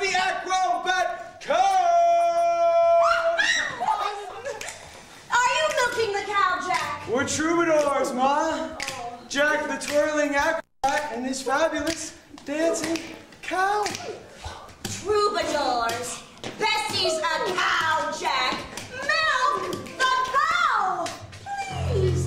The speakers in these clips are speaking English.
the Acrobat Code! Are you milking the cow, Jack? We're troubadours, Ma. Jack the twirling acrobat and his fabulous dancing cow. Troubadours. Bessie's a cow, Jack. Milk the cow, please.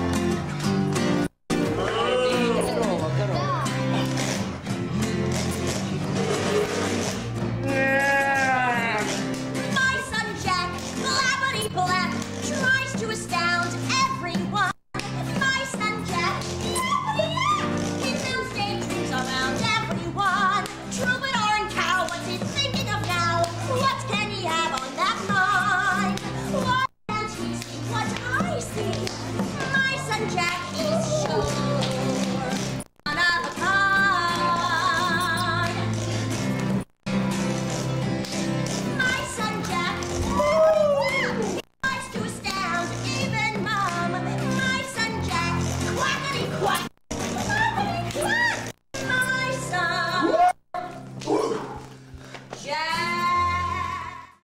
My son Jack, blabbity-blab, tries to astound everyone. My son Jack, blabbity-blab, he builds daydreams around everyone. Troubadour and cow, what's he thinking of now? What can he have on that mind? Why can't he see what I see? My son Jack